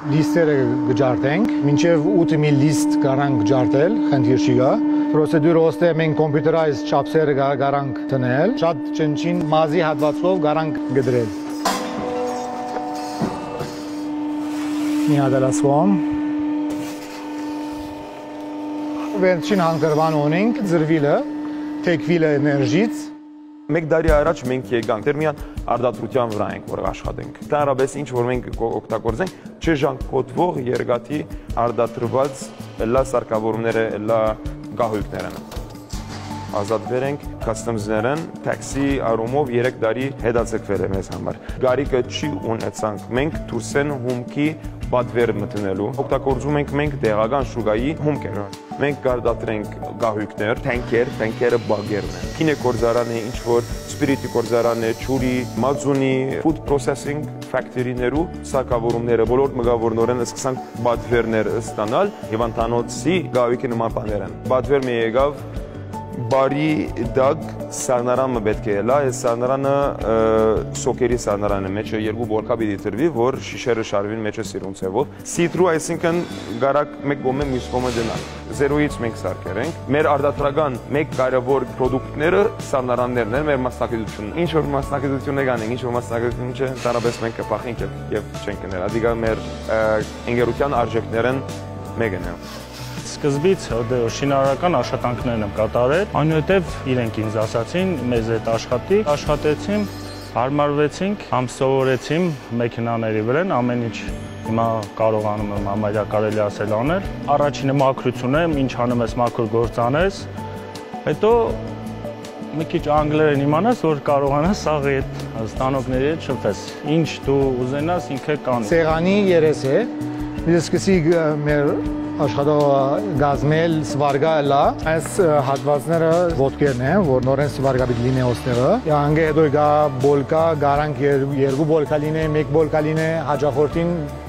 Լիստերը գջարտենք, մինչև 8000 լիստ կարանք գջարտել, խնդիր չի գա։ Պրոցեդուրը ոստե մենք կոմպյուտերայզ չափսերը կարանք տնել, շատ չնչին մազի հատվածով կարանք գդրել։ Մի հատալասվում։ Վերջին հանգրվան ունենք ձրվիլը, թեքվիլը էներժից։ Մեկ դարի առաջ մենք եկանք տերմիան արդարության վրա ենք որ աշխատենք։ Դարաբես ինչ որ մենք օգտագործենք, չժանգոտվող երկաթի արդարված լա սարքավորումները, լա գահույքներն։ Ազատվել ենք customs-ներն, taxi արումով 3 տարի հետաձգվել է մեզ համար։ Գարիկը չի ունեցանք, մենք դուրսեն հումքի պատվեր մտնելու։ Օգտագործում ենք մենք տեղական շուկայի հումքերը։ Մենք կարտադրենք գահույքներ, թենքերը բագերն են։ Քինե գործարան է, ինչ որ սպիրիտի գործարան է, ջուրի, մածունի, food processing factory-ներու սարքավորումները բոլոր մգավորներն սկսանք պատվերներ ստանալ եւ անտանոցի գահույքի նման բաներ են։ Պատվեր մի եկավ բարի դակ սառնարանը պետք է լա, այս սառնարանը սոկերի սառնարանը մեջը երկու բորկա պիտի տրվի, որ շիշերը շարվին մեջը սիրուն ցևով։ Սիտրու, այսինքն գարակ մեկ գոմե մյուս գոմե դնալ։ 0-ից մենք սարքեր ենք։ Մեր արդարական մեկ կարևոր պրոդուկտները սառնարաններն են, մեր մասնակցությունը։ Ինչ որ մասնակցություն կանենք, ինչ որ մասնակցություն չէ, տարաբես մենք կփախենք եւ չենք կներ։ Ադիգա մեր ընկերության արժեքներն մեկն է։ Սկզբից շինարարական աշխատանքներն եմ կատարել, այնուհետև իրենք ինձ ասացին, մեզ հետ աշխատեցին, հարմարվեցինք, ամսովորեցին մեքենաների վրան, ամեն ինչ հիմա կարողանում եմ համարյա կարելի ասել անել։ Առաջինը մաքրություն է, ինչ անում ես մաքուր գործանես, հետո մի քիչ անգլերեն իմանաս, որ կարողանաս սաղի հետ ստանոկների հետ շփվես։ Ինչ դու ուզենաս ինքը կանի։ Սեղանի երես է, սկսի մեր աշխատող գազմել սվարգա լա, այս հատվածները ոտքերն են, որ նորեն սվարգա պիտի լինի ոստեղը։ Անգե հետո գա բոլկա, գարանք երկու բոլկա լինե, մեկ բոլկա լինե, հաջախորդին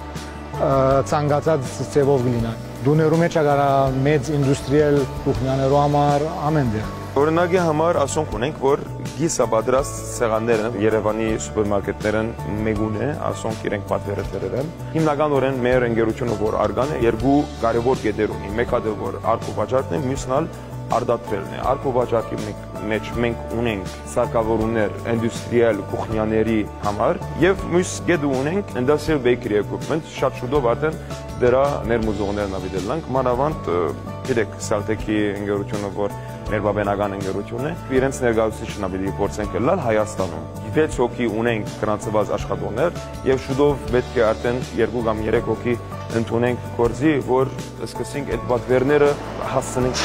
ցանկացած ձևով լինի։ Դուներու մեջ ագարա մեծ ինդուստրիալ կուխնյաներու համար ամեն դեր։ Օրինակի համար ասոնք ունենք, որ գիսաբադրաստ սեղաններն Երևանի սուպերմարկետներն մեգուն է, ասոնք իրենք պատվերը դրել են։ Հիմնականորեն մեր ընկերությունը, որ ARGA-ն է, երկու կարևոր կետեր ունի։ Մեկը որ արքովաճառքն է, մյուսն էլ արդարացվելն է։ Արքովաճառքի մեջ մենք ունենք սարքավորումներ ինդուստրիալ կուխնյաների համար եւ մյուս կետը ունենք industrial bakery equipment, շատ շուտով արդեն դրա ներմուծողներն ավիդելանք, մանավանդ գիտեք Սալտեքի ընկերությունը, որ մեր բաբենական ընկերություն է, իրենց ներկայացուցիչն ավելի փորձենք լալ Հայաստանում։ 6 հոգի ունենք գրանցված աշխատողներ եւ շուտով պետք է արդեն 2 կամ 3 հոգի ընդունենք գործի, որ սկսենք այդ պատվերները հասցնենք։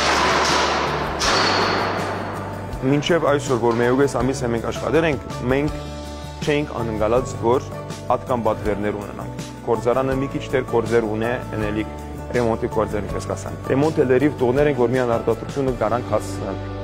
Մինչև այսօր, որ մեյոգես ամիս է մենք աշխատել ենք, մենք չենք անընկալած, որ ատկան պատվերներ ունենանք։ Գործարանը մի քիչ դեր գործեր ունե ընելիք ռեմոնտի գործերի պես կասանք։ Ռեմոնտը լրիվ տողներ ենք, որ միան արտադրությունը կարանք հասցնենք։